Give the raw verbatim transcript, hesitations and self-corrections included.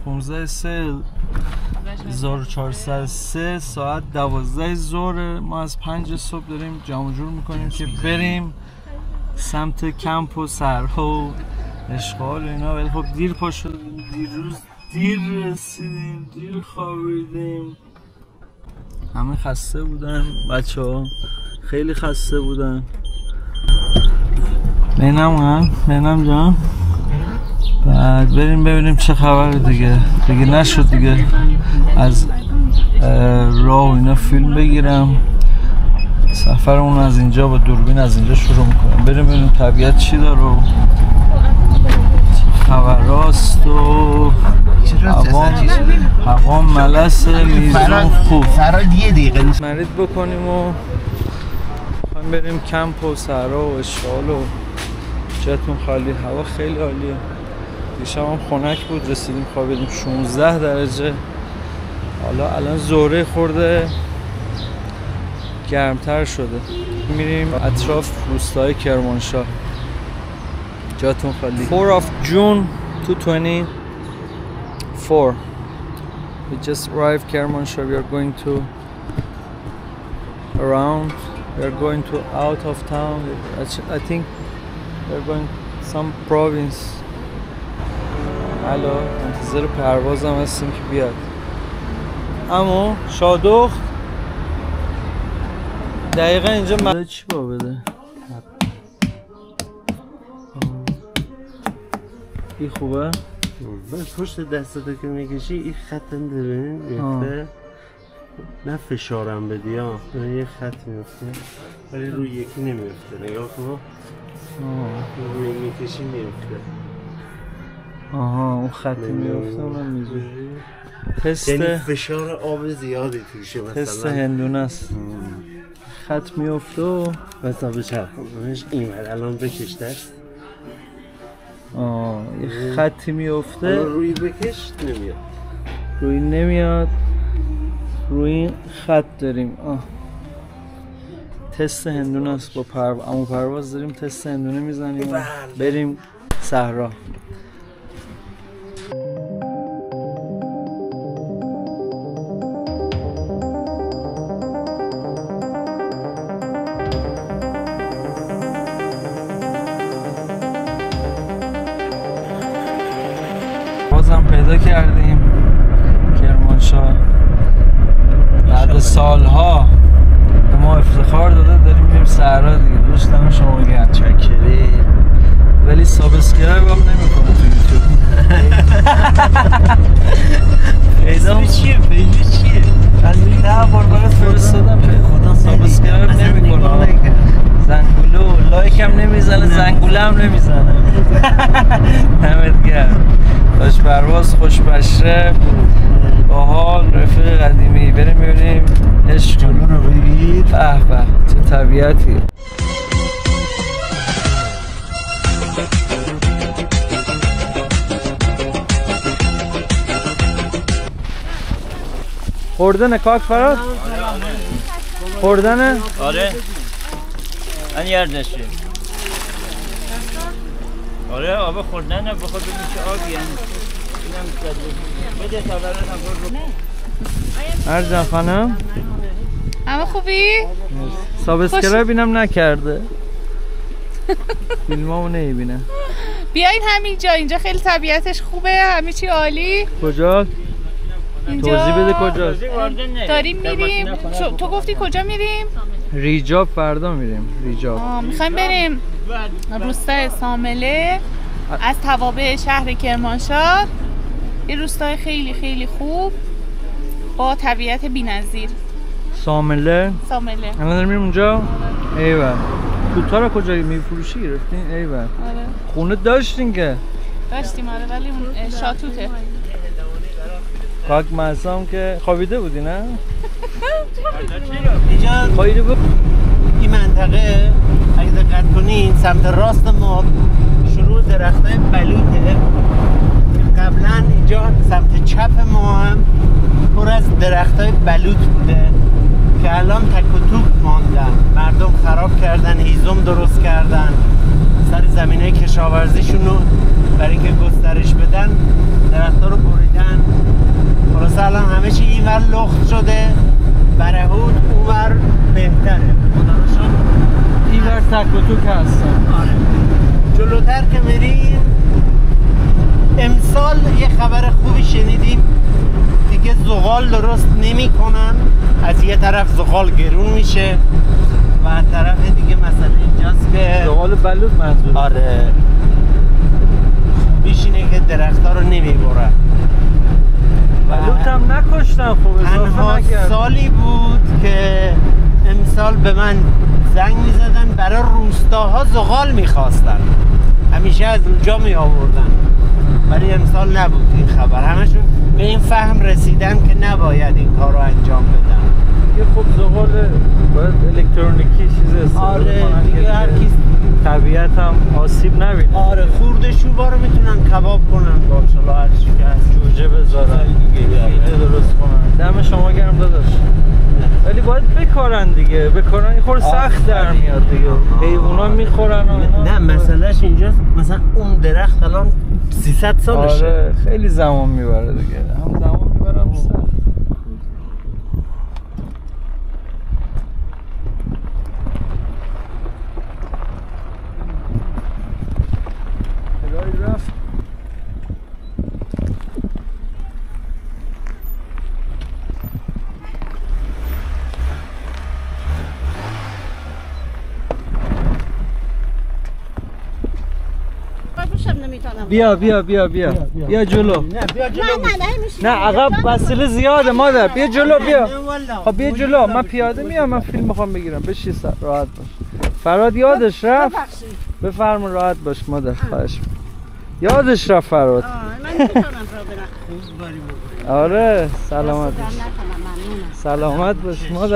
پانزده سه هزار و چهارصد و سه ساعت دوازده ظهر. ما از پنج صبح داریم جمع جور میکنیم که بریم سمت کمپ و سرها و اشغال و اینا، ولی خب دیر پا شدیم، دیروز دیر رسیدیم، دیر خوابیدیم. همه خسته بودن، بچه ها خیلی خسته بودن. بینم هم بینم جان بعد بریم ببینیم چه خبره دیگه. دیگه نشد دیگه از راه و اینا فیلم بگیرم. سفرمون از اینجا با دوربین از اینجا شروع میکنم. بریم ببینیم طبیعت چی داره و چه خبراست و هوا هوا ملسه، میزون خوب. فراد یه دقیقه مرید بکنیم و خواهیم بریم کمپ و صحرا و اشغال و جاتون خالی. هوا خیلی عالیه. دیشب هم خنک بود، رسیدیم خوابیدیم شانزده درجه. حالا الان ظهره خورده گرمتر شده. میریم اطراف روستای کرمانشاه. جاتون خالی. fourth of June twenty twenty-four. We just arrived Kermanshah. We are going to around. We are going to out of town. I think we are going some province. الو انتظار پرواز هم هستیم که بیاد. اما شادخت دقیقا اینجا م... چی با بده؟ این خوبه؟ پشت دستتو که میکشی این خطم داره میفته. نه فشارم بدی ها، یه خط میفته ولی روی یکی نمیفته. نگاه کن روی میکشی میفته. آها اون خطی میفته اونم میزوری. تست یعنی فشار آب زیادی توشه. مثلا تست هندونه است. خط میفته و مثلا بچرخونش این الان بکش دست. آه یه خطی میفته روی بکش نمیاد. روی نمیاد. روی این خط داریم. آه تست هندونه است. با پرو... امو پرواز داریم تست هندونه میزنیم و بریم صحرا. بازم پیدا کردیم کرمانشاه بعد سالها. ما افتخار داده داریم میریم صحرا دیگه. دوست دارم شما گرد چکری ولی سابسکرایب هم نمیکنه تو یوتیوب. پیدا چیه؟ پیجی چیه؟ از این ده بار برات فرستادم خدا سابسکرایب نمیکنه. زنگوله لایک هم نمیزنه، زنگوله هم نمیزنه. دمت گرم. داش پرواز خوش بشره باحال رفیق قدیمی. بریم ببینیم عشق کنیم. رو بگیر. به به چه طبیعتی. خوردنه کاک فراد؟ خوردنه؟ آره این یردشه. آره آب خوردنه. بخواد ببین چه آبی هست. بده تا برای ارجان خانم همه خوبی؟ سابسکرایب اینم نکرده. فیلمامو نمیبینه. بیاین همینجا. اینجا خیلی طبیعتش خوبه، همه چی عالی. کجا؟ اینجا توضیح بده کجاست. داریم میریم. تو گفتی کجا میریم؟ ریجاب فردا میریم. ریجاب میخوایم بریم روستای سامله از توابع شهر کرمانشاه. این روستای خیلی خیلی خوب با طبیعت بی‌نظیر. سامله سامله الان داریم میریم اونجا. ایول کوتا رو کجا میفروشی گرفتین؟ ایول آره خونه داشتین که؟ داشتیم آره ولی اون شاتوته. کاک محسام که خوابیده بودی نه؟ اینجا خوابیده بود؟ این منطقه اگه دقت کنین سمت راست ما شروع درختای بلوطه. قبلا اینجا سمت چپ ما هم پر از درختای بلوط بوده که الان تک و توک ماندن. مردم خراب کردن، هیزم درست کردن، سر زمینه کشاورزیشون رو برای اینکه گسترش بدن درخت‌ها رو بریدن. خبر خوبی شنیدیم دیگه زغال درست نمی کنن. از یه طرف زغال گرون میشه و از طرف دیگه مثلا اینجاست که زغال بلوط منظور. آره خوبیش اینه که درختها رو نمیبرن. بلوط هم نکشتن خوب تنها اضافه نکرد. سالی بود که امسال به من زنگ میزدن برای روستاها زغال میخواستن، همیشه از اونجا می آوردن، ولی امسال نبود این خبر. همشون به این فهم رسیدن که نباید این کار رو انجام بدن. یه خب زغال باید الکترونیکی چیز استفاده آره کنن دیگه که هر کی طبیعت هم آسیب نبینه. آره خورده شوبا رو میتونن کباب کنن با چلا هر چی که هست، جوجه بذارن دیگه ایده درست کنن. دم شما گرم داداش، ولی باید بکارن دیگه، بکارن این خور سخت در میاد دیگه. حیوونا میخورن و اینا. نه مسئلهش اینجاست، مثلا اون درخت الان سیصد سالشه. آره خیلی زمان میبره دیگه، هم زمان میبره هم سخت. الهی رفت. بیا بیا بیا بیا بیا جلو. نه بیا جلو. نه عقب وسیله زیاده مادر، بیا جلو بیا. خب بیا جلو، من پیاده میام، من فیلم میخوام بگیرم. بشی سر راحت باش. فراد یادش رفت. بفرما راحت باش مادر، خواهش می‌کنم. یادش رفت فراد. من میتونم را برم. آره سلامت باش. سلامت باش مادر.